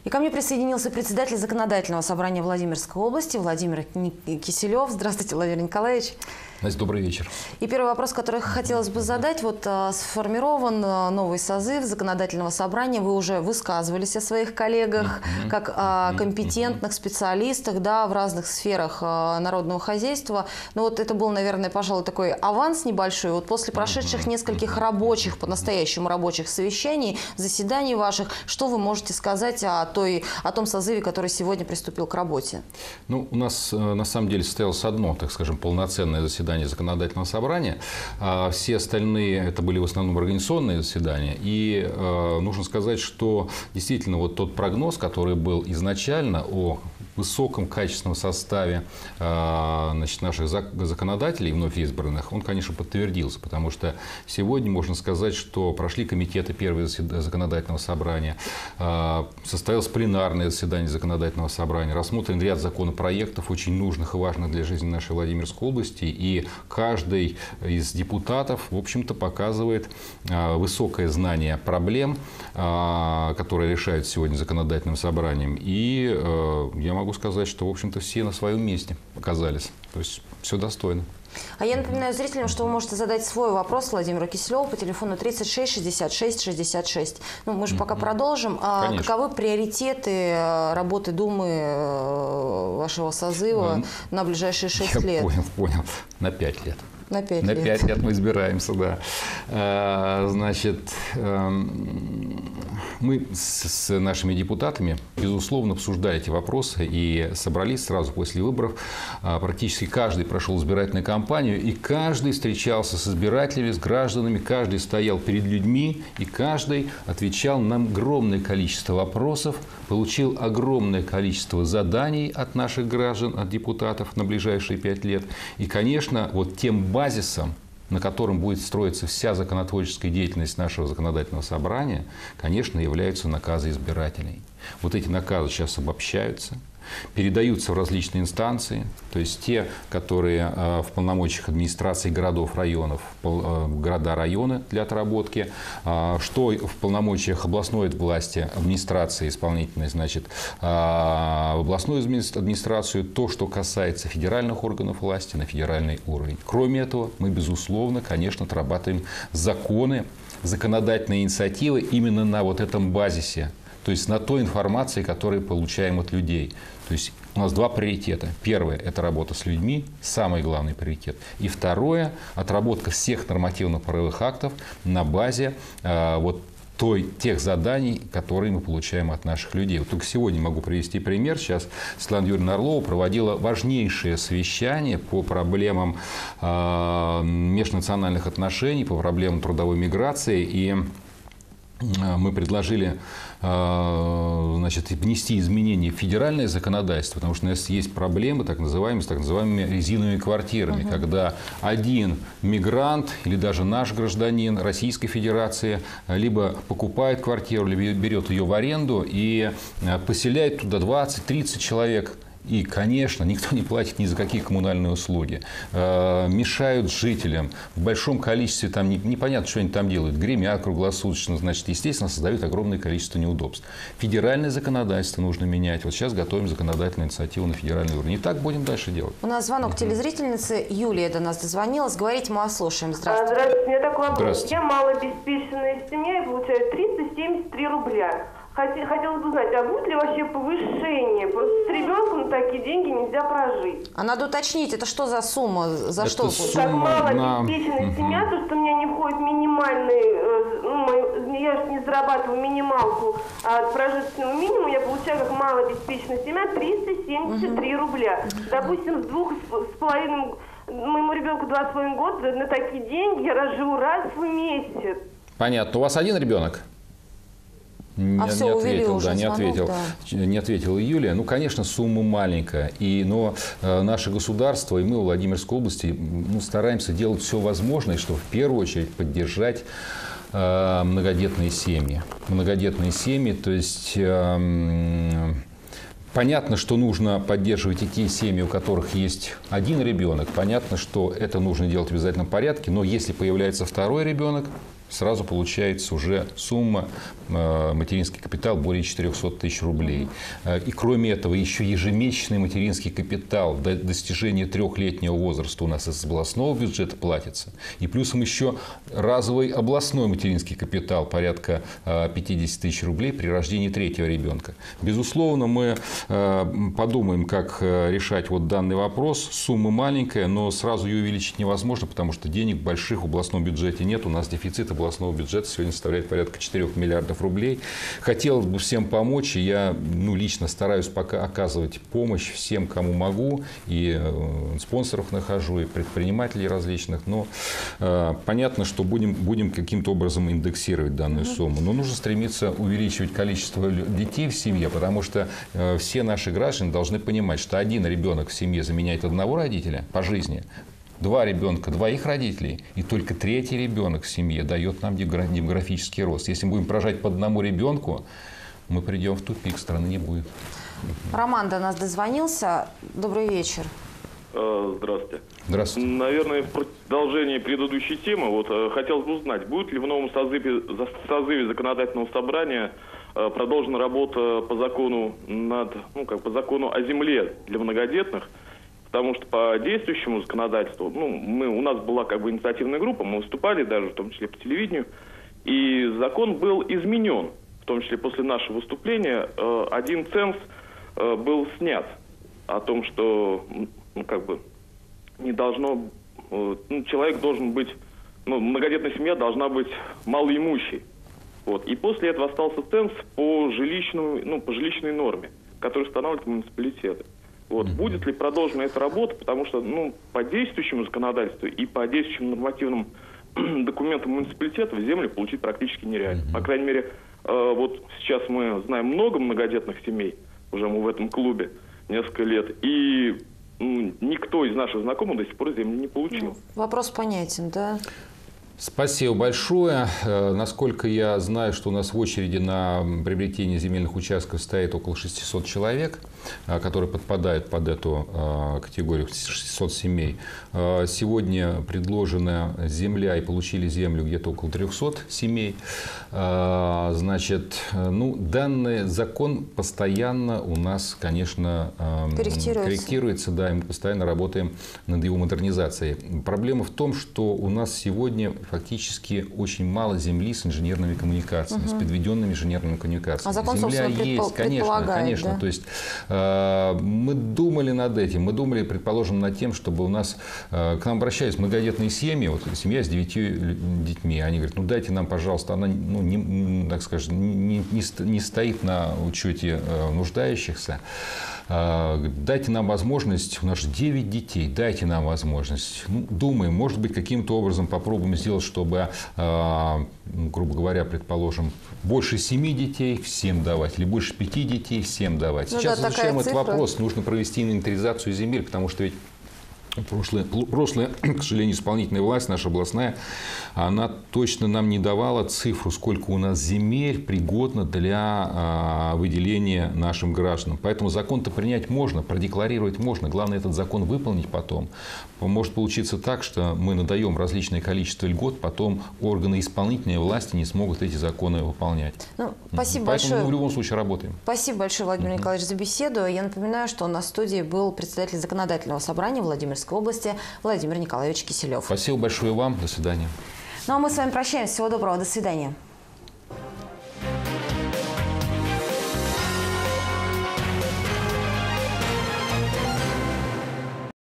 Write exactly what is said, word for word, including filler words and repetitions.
И ко мне присоединился председатель Законодательного собрания Владимирской области Владимир Киселев. Здравствуйте, Владимир Николаевич. Настя, добрый вечер. И первый вопрос, который хотелось бы задать. Вот а, сформирован а, новый созыв Законодательного собрания. Вы уже высказывались о своих коллегах, mm-hmm. как о компетентных mm-hmm. специалистах, да, в разных сферах а, народного хозяйства. Но вот это был, наверное, пожалуй, такой аванс небольшой. Вот после прошедших mm-hmm. нескольких рабочих, по-настоящему рабочих совещаний, заседаний ваших, что вы можете сказать о, той, о том созыве, который сегодня приступил к работе? Ну, у нас на самом деле состоялось одно, так скажем, полноценное заседание Законодательного собрания. Все остальные это были в основном организационные заседания. И э, нужно сказать, что действительно вот тот прогноз, который был изначально о высоком качественном составе э, значит, наших законодателей, вновь избранных, он, конечно, подтвердился. Потому что сегодня можно сказать, что прошли комитеты первого Законодательного собрания, э, состоялось пленарное заседание Законодательного собрания, рассмотрен ряд законопроектов, очень нужных и важных для жизни нашей Владимирской области. И каждый из депутатов, в общем-то, показывает высокое знание проблем, которые решают сегодня законодательным собранием. И я могу сказать, что, в общем-то, все на своем месте оказались. То есть все достойно. А я напоминаю зрителям, что вы можете задать свой вопрос Владимиру Киселеву по телефону тридцать шесть шестьдесят шесть шестьдесят шесть. Ну, мы же пока продолжим. А каковы приоритеты работы Думы вашего созыва а, на ближайшие шесть я лет? Понял, понял. На пять лет. На пять на лет. пять лет мы избираемся, да. Значит, мы с нашими депутатами, безусловно, обсуждали эти вопросы и собрались сразу после выборов. Практически каждый прошел избирательную кампанию, и каждый встречался с избирателями, с гражданами, каждый стоял перед людьми, и каждый отвечал на огромное количество вопросов, получил огромное количество заданий от наших граждан, от депутатов на ближайшие пять лет. И, конечно, вот тем базисом, на котором будет строиться вся законотворческая деятельность нашего законодательного собрания, конечно, являются наказы избирателей. Вот эти наказы сейчас обобщаются, передаются в различные инстанции, то есть те, которые в полномочиях администрации городов, районов, города, районы для отработки, что в полномочиях областной власти, администрации исполнительной, значит, в областную администрацию, то, что касается федеральных органов власти, на федеральный уровень. Кроме этого, мы, безусловно, конечно, отрабатываем законы, законодательные инициативы именно на вот этом базисе. То есть на той информации, которую получаем от людей. То есть у нас два приоритета. Первое – это работа с людьми, самый главный приоритет. И второе – отработка всех нормативно-правовых актов на базе э, вот той, тех заданий, которые мы получаем от наших людей. Вот только сегодня могу привести пример. Сейчас Светлана Юрьевна Орлова проводила важнейшее совещание по проблемам э, межнациональных отношений, по проблемам трудовой миграции. И мы предложили, значит, внести изменения в федеральное законодательство, потому что у нас есть проблемы так называемые, с так называемыми резиновыми квартирами, uh-huh. когда один мигрант или даже наш гражданин Российской Федерации либо покупает квартиру, либо берет ее в аренду и поселяет туда двадцать-тридцать человек. И, конечно, никто не платит ни за какие коммунальные услуги. Э, мешают жителям в большом количестве, там не, непонятно, что они там делают, гремят круглосуточно, значит, естественно, создают огромное количество неудобств. Федеральное законодательство нужно менять. Вот сейчас готовим законодательную инициативу на федеральном уровне. И так будем дальше делать. У нас звонок телезрительницы. Юлия до нас дозвонилась. Говорите, мы вас слушаем. Здравствуйте. Здравствуйте. У меня такой вопрос. Я малообеспеченная семья и получаю триста семьдесят три рубля. Хотелось бы узнать, а будет ли вообще повышение? Просто с ребенком на такие деньги нельзя прожить. А надо уточнить, это что за сумма? За это что? Сумма как малообеспеченная на... семья, то, что у меня не входит минимальный, ну, я же не зарабатываю минималку от прожиточного минимума, я получаю как малообеспеченная семья триста семьдесят три угу. рубля. Допустим, с двух с половиной, моему ребенку два с половиной года, на такие деньги я разживу раз в месяц. Понятно. У вас один ребенок? Не, а все, не ответил, уже да, не звонок, ответил, да. не ответила Юлия. Ну, конечно, сумма маленькая, и, но э, наше государство и мы в Владимирской области ну, стараемся делать все возможное, чтобы в первую очередь поддержать э, многодетные семьи. Многодетные семьи, то есть э, понятно, что нужно поддерживать и те семьи, у которых есть один ребенок. Понятно, что это нужно делать в обязательном порядке, но если появляется второй ребенок, сразу получается уже сумма, материнский капитал более четырёхсот тысяч рублей. И кроме этого, еще ежемесячный материнский капитал до достижения трехлетнего возраста у нас из областного бюджета платится. И плюсом еще разовый областной материнский капитал порядка пятьдесят тысяч рублей при рождении третьего ребенка. Безусловно, мы подумаем, как решать вот данный вопрос. Сумма маленькая, но сразу ее увеличить невозможно, потому что денег больших в областном бюджете нет. У нас дефицит областного бюджета сегодня составляет порядка четырёх миллиардов рублей. Хотелось бы всем помочь, и я ну, лично стараюсь пока оказывать помощь всем, кому могу, и э, спонсоров нахожу, и предпринимателей различных. Но э, понятно, что будем, будем каким-то образом индексировать данную сумму. Но нужно стремиться увеличивать количество детей в семье, потому что э, все наши граждане должны понимать, что один ребенок в семье заменяет одного родителя по жизни. Два ребенка, двоих родителей, и только третий ребенок в семье дает нам демографический рост. Если мы будем поражать по одному ребенку, мы придем в тупик, страны не будет. Роман до нас дозвонился. Добрый вечер. Здравствуйте. Здравствуйте. Наверное, в продолжении предыдущей темы, вот хотелось бы узнать, будет ли в новом созыве, созыве законодательного собрания продолжена работа по закону над, ну, как по закону о земле для многодетных. Потому что по действующему законодательству, ну, мы, у нас была как бы инициативная группа, мы выступали даже, в том числе по телевидению, и закон был изменен, в том числе после нашего выступления, э, один ценз э, был снят о том, что ну, как бы не должно, э, ну, человек должен быть, ну, многодетная семья должна быть малоимущей. Вот. И после этого остался ценз по жилищному, ну, по жилищной норме, который устанавливают муниципалитеты. Вот. Mm-hmm. Будет ли продолжена эта работа, потому что ну, по действующему законодательству и по действующим нормативным документам муниципалитета землю получить практически нереально. Mm-hmm. По крайней мере, э, вот сейчас мы знаем много многодетных семей, уже мы в этом клубе несколько лет, и ну, никто из наших знакомых до сих пор землю не получил. Вопрос понятен, да? Спасибо большое. Насколько я знаю, что у нас в очереди на приобретение земельных участков стоит около шестисот человек, которые подпадают под эту категорию, шестьсот семей. Сегодня предложена земля и получили землю где-то около трёхсот семей. Значит, ну, данный закон постоянно у нас, конечно, корректируется. корректируется, да, и мы постоянно работаем над его модернизацией. Проблема в том, что у нас сегодня фактически очень мало земли с инженерными коммуникациями, угу. с подведенными инженерными коммуникациями. А закон, Земля есть, конечно, конечно. Да? То есть э, мы думали над этим, мы думали, предположим, над тем, чтобы у нас э, к нам обращались многодетные семьи, вот семья с девятью детьми, они говорят, ну дайте нам, пожалуйста, она, ну, не, так скажем, не, не, не стоит на учете э, нуждающихся. Дайте нам возможность, у нас же девять детей, дайте нам возможность. Ну, думаем, может быть, каким-то образом попробуем сделать, чтобы, грубо говоря, предположим, больше семи детей всем давать, или больше пяти детей всем давать. Ну, Сейчас да, изучаем этот цифра. вопрос, нужно провести инвентаризацию земель, потому что ведь Прошлая, прошлая, к сожалению, исполнительная власть, наша областная, она точно нам не давала цифру, сколько у нас земель пригодно для а, выделения нашим гражданам. Поэтому закон-то принять можно, продекларировать можно. Главное, этот закон выполнить потом. Может получиться так, что мы надаем различное количество льгот, потом органы исполнительной власти не смогут эти законы выполнять. Ну, спасибо Поэтому большое. мы в любом случае работаем. Спасибо большое, Владимир uh-huh. Николаевич, за беседу. Я напоминаю, что у нас в студии был председатель законодательного собрания Владимирской области Владимир Николаевич Киселев. Спасибо большое вам. До свидания. Ну а мы с вами прощаемся. Всего доброго. До свидания.